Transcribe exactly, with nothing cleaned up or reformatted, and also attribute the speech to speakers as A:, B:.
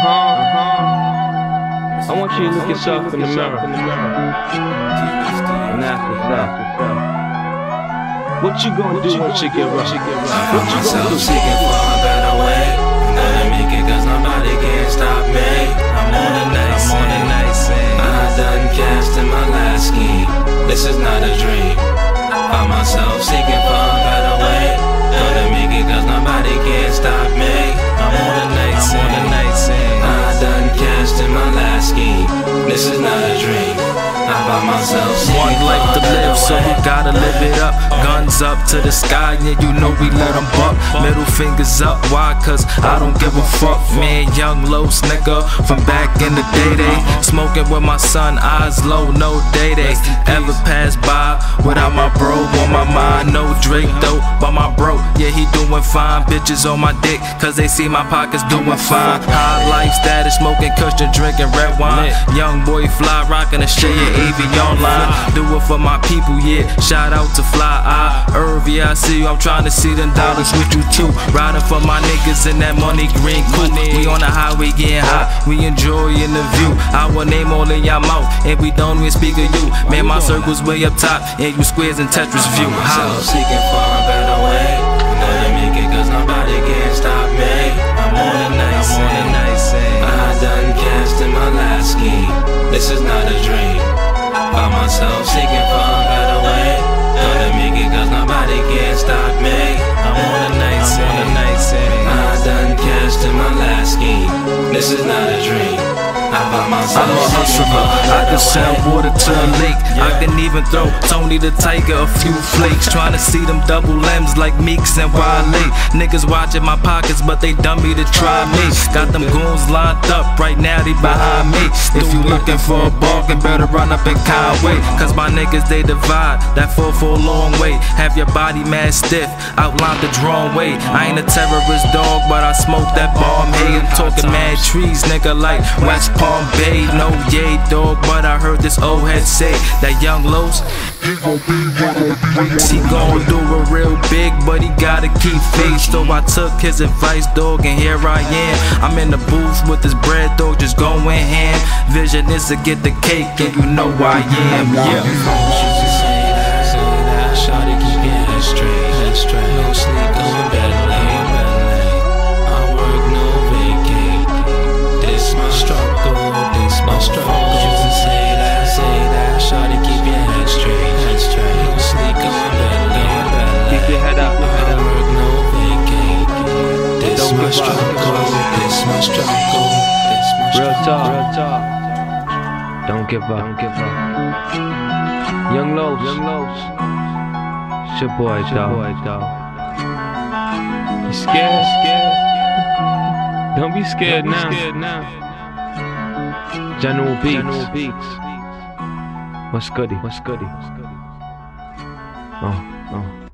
A: Uh-huh. I want you to look yourself in the mirror and ask yourself, what you gonna do when shit get rough? What you gonna do?
B: Seeking for a better way. I'm gonna make it cause nobody can stop me. I'm on the night scene. I done cast in my last scheme. This is not a dream. Found myself seeking for a better way. Gonna make it cause nobody can stop me. I'm on the night scene. I done cast in my last scheme. This is not a dream. I found myself seeking
C: One life to live, so we gotta live it up. Guns up to the sky, and you know we let them buck. Middle fingers up, why? Cause I don't give a fuck. Man, young Los nigga from back in the day day. Smoking with my son, eyes low, no day day. Ever pass by without my bro on my mind? No Drake though, but my bro, yeah, he doing fine. Bitches on my dick, cause they see my pockets doing fine. High life status, smoking cushion, drinking red wine. Young boy fly, rocking a shit, yeah, A V online. Do it for my people, yeah. Shout out to Fly Eye, Irv, yeah, I see you. I'm trying to see them dollars with you too. Riding for my niggas in that money green coupe. We on the highway getting hot, we enjoying the view. Our name all in your mouth, and we don't even speak of you. Man, my circle's way up top, and you squares in Tetris view. How?
B: Seeking for a better way. I'm gonna make it cause nobody can stop me. I'm on the night scene. I done cast in my last scheme. This is not a dream. Found myself seeking for a better way. Gonna make it cause nobody can stop me. I'm on the night scene. I done cast in my last scheme. This is not a dream.
C: I'm a hustler, I can sell water to a lake. I can even throw Tony the Tiger a few flakes. Trying to see them double M's like Meeks and Wale. Niggas watching my pockets, but they dummy to try me. Got them goons lined up, right now they behind me. If you looking for a bargain, better run up in Conway. Cause my niggas, they divide that four for a long way. Have your body mad stiff, outline the drawn way. I ain't a terrorist dog, but I smoke that bomb. Hey, I'm talking mad trees, nigga, like West Palm Bay. No yay dog, but I heard this old head say that young Los, he gon' do it real big, but he gotta keep faith. So I took his advice, dog, and here I am. I'm in the booth with this bread, dog, just going ham. Vision is to get the cake, and you know I am, yeah.
B: Shawty keep getting straight, no sleep, going better late. I work no vacate. This my struggle, this my struggle. Just say that, say that. Shawty keep your head straight, head straight. No sleep, going better late.
A: Keep your head up,
B: I work no vacate. This my struggle, this my struggle.
A: Real talk, real talk. Don't give up, don't give up. Young Los, young Los. It's your boy, dog. You scared? Scared? Don't be scared now. General Beats. What's goody? What's goody? Oh, oh.